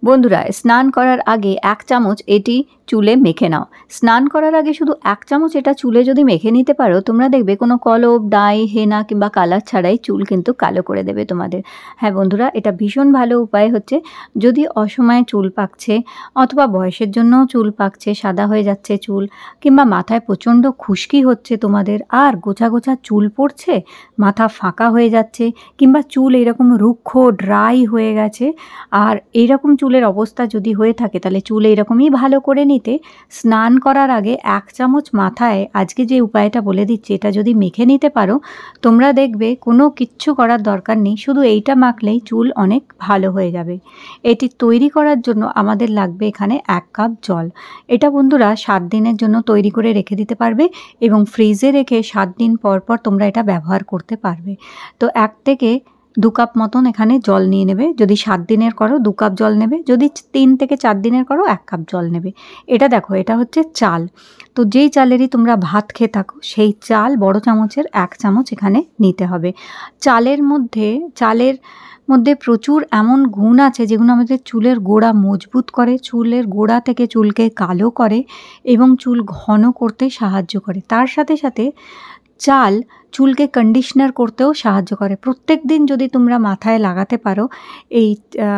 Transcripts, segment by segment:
বন্ধুরা, স্নান করার আগে ১ চামচ এটি চুলে মেখে নাও। স্নান করার আগে শুধু ১ চামচ এটা চুলে যদি মেখে নিতে পারো, তোমরা দেখবে কোনো কলপ, ডাই, হেনা কিংবা কালার ছাড়াই চুল কিন্তু কালো করে দেবে তোমাদের। হ্যাঁ বন্ধুরা, এটা ভীষণ ভালো উপায় হচ্ছে। যদি অসময়ে চুল পাকছে অথবা বয়সের জন্যও চুল পাকছে, সাদা হয়ে যাচ্ছে চুল, কিংবা মাথায় প্রচণ্ড খুশকি হচ্ছে তোমাদের, আর গোছা গোছা চুল পড়ছে, মাথা ফাঁকা হয়ে যাচ্ছে, কিংবা চুল এরকম রুক্ষ ড্রাই হয়ে গেছে, আর এইরকম চুলের অবস্থা যদি হয়ে থাকে, তাহলে চুল এইরকমই ভালো করে নিতে স্নান করার আগে ১ চামচ মাথায় আজকে যে উপায়টা বলে দিচ্ছি, এটা যদি মেখে নিতে পারো, তোমরা দেখবে কোনো কিচ্ছু করার দরকার নেই, শুধু এইটা মাখলেই চুল অনেক ভালো হয়ে যাবে। এটি তৈরি করার জন্য আমাদের লাগবে এখানে ১ কাপ জল। এটা বন্ধুরা ৭ দিনের জন্য তৈরি করে রেখে দিতে পারবে এবং ফ্রিজে রেখে ৭ দিন পর পর তোমরা এটা ব্যবহার করতে পারবে। তো ১ থেকে ২ কাপ মতন এখানে জল নিয়ে নেবে। যদি ৭ দিনের করো ২ কাপ জল নেবে, যদি ৩ থেকে ৪ দিনের করো ১ কাপ জল নেবে। এটা দেখো, এটা হচ্ছে চাল। তো যেই চালেরই তোমরা ভাত খেয়ে থাকো, সেই চাল বড় চামচের ১ চামচ এখানে নিতে হবে। চালের মধ্যে প্রচুর এমন গুণ আছে যেগুলো আমাদের চুলের গোড়া মজবুত করে, চুলের গোড়া থেকে চুলকে কালো করে এবং চুল ঘন করতে সাহায্য করে। তার সাথে সাথে চাল চুলকে কন্ডিশনার করতেও সাহায্য করে। প্রত্যেক দিন যদি তোমরা মাথায় লাগাতে পারো এই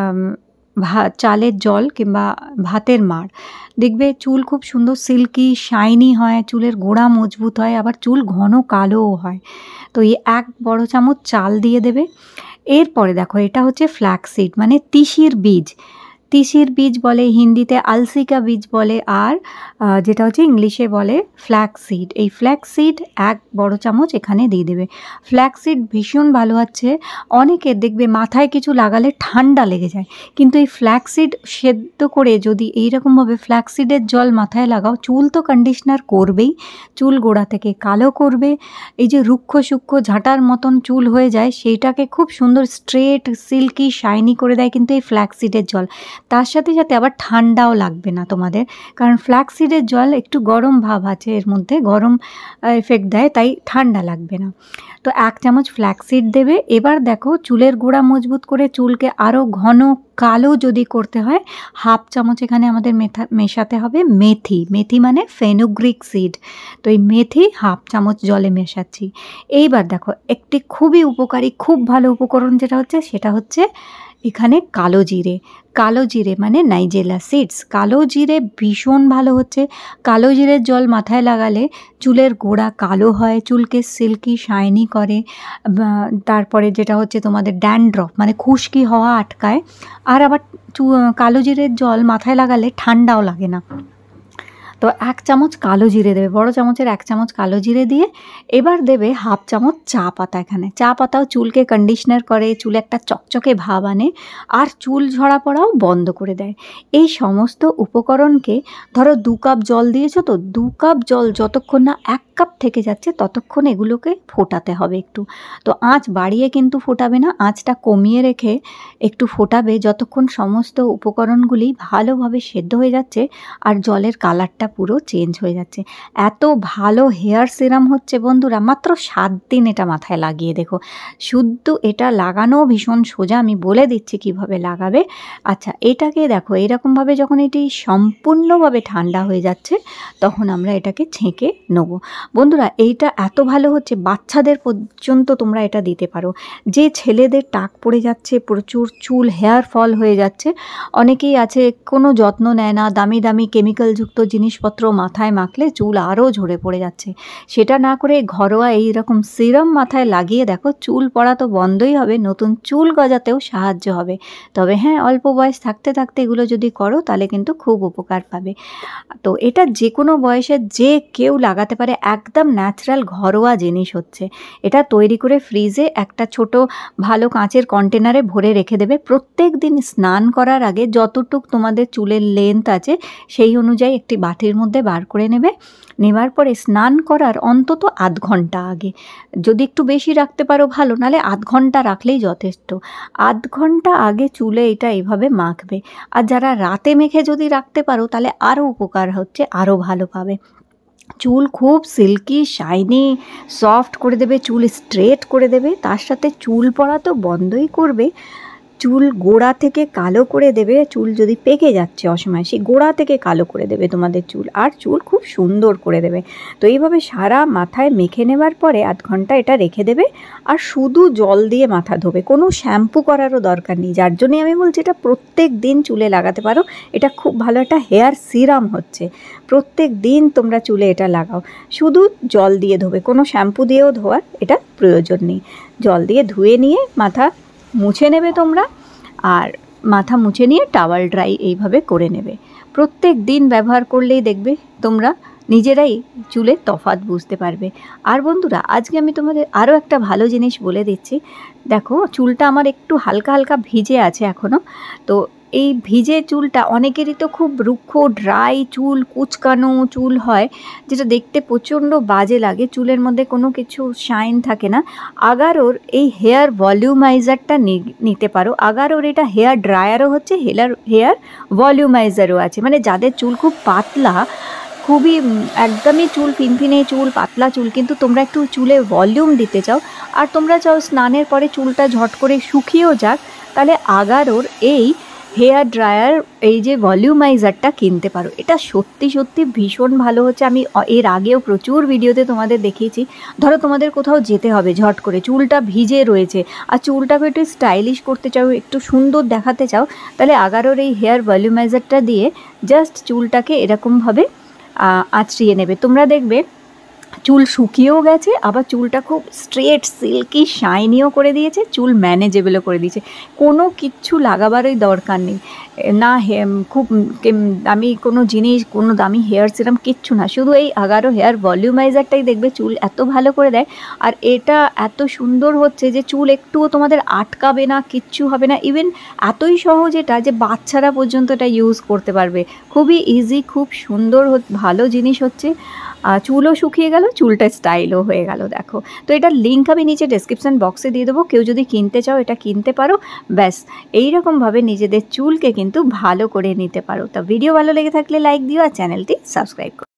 চালের জল কিংবা ভাতের মাড়, দেখবে চুল খুব সুন্দর সিল্কি শাইনি হয়, চুলের গোড়া মজবুত হয়, আবার চুল ঘন কালোও হয়। তো এই ১ বড় চামচ চাল দিয়ে দেবে। এরপরে দেখো, এটা হচ্ছে ফ্ল্যাক্সিড মানে তিসির বীজ। তিসির বীজ বলে, হিন্দিতে আলসিকা বীজ বলে, আর যেটা হচ্ছে ইংলিশে বলে ফ্ল্যাক্সিড। এই ফ্ল্যাক্সিড ১ বড় চামচ এখানে দিয়ে দেবে। ফ্ল্যাক্সিড ভীষণ ভালো হচ্ছে। অনেকের দেখবে মাথায় কিছু লাগালে ঠান্ডা লেগে যায়, কিন্তু এই ফ্ল্যাক্সিড সেদ্ধ করে যদি এইরকমভাবে ফ্ল্যাক্সিডের জল মাথায় লাগাও, চুল তো কন্ডিশনার করবেই, চুল গোড়া থেকে কালো করবে। এই যে রুক্ষ সূক্ষ্ম ঝাঁটার মতন চুল হয়ে যায়, সেইটাকে খুব সুন্দর স্ট্রেট সিল্কি শাইনি করে দেয় কিন্তু এই ফ্ল্যাক্সিডের জল। তার সাথে সাথে আবার ঠান্ডাও লাগবে না তোমাদের, কারণ ফ্ল্যাক্সিডের জল একটু গরম ভাব আছে, এর মধ্যে গরম এফেক্ট দেয়, তাই ঠান্ডা লাগবে না। তো ১ চামচ ফ্ল্যাক্সিড দেবে। এবার দেখো, চুলের গোড়া মজবুত করে চুলকে আরও ঘন কালো যদি করতে হয়, 1/2 চামচ এখানে আমাদের মেশাতে হবে মেথি। মেথি মানে ফেনুগ্রিক সিড। তো এই মেথি 1/2 চামচ জলে মেশাচ্ছি। এইবার দেখো, একটি খুবই উপকারী, খুব ভালো উপকরণ যেটা হচ্ছে, সেটা হচ্ছে এখানে কালো জিরে। কালো জিরে মানে নাইজেলা সিডস। কালো জিরে ভীষণ ভালো হচ্ছে। কালো জিরের জল মাথায় লাগালে চুলের গোড়া কালো হয়, চুলকে সিল্কি শাইনি করে। তারপরে যেটা হচ্ছে তোমাদের ড্যান্ড্রফ মানে খুশকি হওয়া আটকায়। আর আবার কালো জিরের জল মাথায় লাগালে ঠান্ডাও লাগে না। তো ১ চামচ কালো জিরে দেবে, বড় চামচের ১ চামচ কালো জিরে দিয়ে এবার দেবে 1/2 চামচ চা পাতা। এখানে চা পাতাও চুলকে কন্ডিশনার করে, চুলে একটা চকচকে ভাব আনে, আর চুল ঝরা পড়াও বন্ধ করে দেয়। এই সমস্ত উপকরণকে, ধরো ২ কাপ জল দিয়েছো, তো ২ কাপ জল যতক্ষণ না ১ কাপ থেকে যাচ্ছে ততক্ষণ এগুলোকে ফোটাতে হবে একটু। তো আঁচ বাড়িয়ে কিন্তু ফোটাবে না, আঁচটা কমিয়ে রেখে একটু ফোটাবে যতক্ষণ সমস্ত উপকরণগুলি ভালোভাবে সেদ্ধ হয়ে যাচ্ছে আর জলের কালারটা পুরো চেঞ্জ হয়ে যাচ্ছে। এত ভালো হেয়ার সিরাম হচ্ছে বন্ধুরা, মাত্র ৭ দিন এটা মাথায় লাগিয়ে দেখো। শুদ্ধ এটা লাগানো ভীষণ সোজা, আমি বলে দিচ্ছি কিভাবে লাগাবে। আচ্ছা, এটাকে দেখো, এরকমভাবে যখন এটি সম্পূর্ণভাবে ঠান্ডা হয়ে যাচ্ছে, তখন আমরা এটাকে ছেঁকে নেবো। বন্ধুরা, এইটা এত ভালো হচ্ছে, বাচ্চাদের পর্যন্ত তোমরা এটা দিতে পারো। যে ছেলেদের টাক পড়ে যাচ্ছে, প্রচুর চুল হেয়ার ফল হয়ে যাচ্ছে, অনেকেই আছে কোনো যত্ন নেয় না, দামি দামি কেমিক্যালযুক্ত জিনিসপত্র মাথায় মাখলে চুল আরও ঝরে পড়ে যাচ্ছে। সেটা না করে ঘরোয়া এই রকম সিরাম মাথায় লাগিয়ে দেখো, চুল পড়া তো বন্ধই হবে, নতুন চুল গজাতেও সাহায্য হবে। তবে হ্যাঁ, অল্প বয়স থাকতে থাকতে এগুলো যদি করো, তাহলে কিন্তু খুব উপকার পাবে। তো এটা যে কোনো বয়সের যে কেউ লাগাতে পারে, একদম ন্যাচারাল ঘরোয়া জিনিস হচ্ছে। এটা তৈরি করে ফ্রিজে একটা ছোট ভালো কাঁচের কন্টেনারে ভরে রেখে দেবে। প্রত্যেক দিন স্নান করার আগে যতটুক তোমাদের চুলের লেন্থ আছে, সেই অনুযায়ী একটি বাটির মধ্যে বার করে নেবে। নেবার পরে স্নান করার অন্তত ০.৫ ঘন্টা আগে, যদি একটু বেশি রাখতে পারো ভালো, নাহলে ০.৫ ঘন্টা রাখলেই যথেষ্ট। ০.৫ ঘন্টা আগে চুলে এটা এইভাবে মাখবে। আর যারা রাতে মেখে যদি রাখতে পারো, তাহলে আরও উপকার হচ্ছে, আরও ভালো পাবে। চুল খুব সিল্কি শাইনি সফট করে দেবে, চুল স্ট্রেট করে দেবে, তার সাথে চুল পড়া তো বন্ধই করবে। চুল গোড়া থেকে কালো করে দেবে। চুল যদি পেকে যাচ্ছে অসময়ে, সেই গোড়া থেকে কালো করে দেবে তোমাদের চুল, আর চুল খুব সুন্দর করে দেবে। তো এইভাবে সারা মাথায় মেখে নেবার পরে আধ ঘন্টা এটা রেখে দেবে, আর শুধু জল দিয়ে মাথা ধোবে, কোনো শ্যাম্পু করারও দরকার নেই। যার জন্যই আমি বলছি এটা প্রত্যেক দিন চুলে লাগাতে পারো। এটা খুব ভালো একটা হেয়ার সিরাম হচ্ছে, প্রত্যেক দিন তোমরা চুলে এটা লাগাও, শুধু জল দিয়ে ধোবে, কোনো শ্যাম্পু দিয়েও ধোয়ার এটা প্রয়োজন নেই। জল দিয়ে ধুয়ে নিয়ে মাথা মুছে নেবে তোমরা, আর মাথা মুছে নিয়ে টাওয়াল ড্রাই এইভাবে করে নেবে। প্রত্যেক দিন ব্যবহার করলেই দেখবে তোমরা নিজেরাই চুলে তফাৎ বুঝতে পারবে। আর বন্ধুরা, আজকে আমি তোমাদের আরও একটা ভালো জিনিস বলে দিচ্ছি। দেখো, চুলটা আমার একটু হালকা হালকা ভিজে আছে এখনও। তো এই ভিজে চুলটা, অনেকেরই তো খুব রুক্ষ ড্রাই চুল, কুচকানো চুল হয়, যেটা দেখতে প্রচণ্ড বাজে লাগে, চুলের মধ্যে কোনো কিছু শাইন থাকে না। আগারোর এই হেয়ার ভলিউমাইজারটা নিতে পারো। আগারোর এটা হেয়ার ড্রায়ারও হচ্ছে, হেয়ার ভলিউমাইজারও আছে। মানে যাদের চুল খুব পাতলা, খুবই একদমই চুল ফিনফিনে চুল, পাতলা চুল, কিন্তু তোমরা একটু চুলে ভলিউম দিতে চাও, আর তোমরা চাও স্নানের পরে চুলটা ঝট করে শুকিয়েও যাক, তাহলে আগারোর এই হেয়ার ড্রায়ার, এই যে ভলিউমাইজারটা কিনতে পারো। এটা সত্যি সত্যি ভীষণ ভালো হচ্ছে। আমি এর আগেও প্রচুর ভিডিওতে তোমাদের দেখিয়েছি। ধরো তোমাদের কোথাও যেতে হবে, ঝট করে চুলটা ভিজে রয়েছে, আর চুলটাকে একটু স্টাইলিশ করতে চাও, একটু সুন্দর দেখাতে চাও, তাহলে আগারোর এই হেয়ার ভলিউমাইজারটা দিয়ে জাস্ট চুলটাকে এরকমভাবে আঁচড়িয়ে নেবে। তোমরা দেখবে চুল শুকিয়েও গেছে, আবার চুলটা খুব স্ট্রেট, সিল্কি, শাইনিও করে দিয়েছে, চুল ম্যানেজেবলও করে দিয়েছে। কোনো কিচ্ছু লাগাবারই দরকার নেই, না খুব দামি কোনো জিনিস, কোনো দামি হেয়ার সিরাম, কিচ্ছু না। শুধু এই আগারো হেয়ার ভলিউমাইজারটাই দেখবে চুল এত ভালো করে দেয়, আর এটা এত সুন্দর হচ্ছে যে চুল একটুও তোমাদের আটকাবে না, কিচ্ছু হবে না। ইভেন এতই সহজ এটা যে বাচ্চারা পর্যন্ত এটা ইউজ করতে পারবে। খুবই ইজি, খুব সুন্দর, ভালো জিনিস হচ্ছে। চুলও শুকিয়ে গেল, চুলটা স্টাইলও হয়ে গেল। দেখো, তো এটার লিঙ্ক আমি নিচে ডেসক্রিপশন বক্সে দিয়ে দেবো, কেউ যদি কিনতে চাও এটা কিনতে পারো। ব্যাস, এইরকমভাবে নিজেদের চুলকে কিন্তু ভালো করে নিতে পারো। তা ভিডিও ভালো লেগে থাকলে লাইক দিও, আর চ্যানেলটি সাবস্ক্রাইব করো।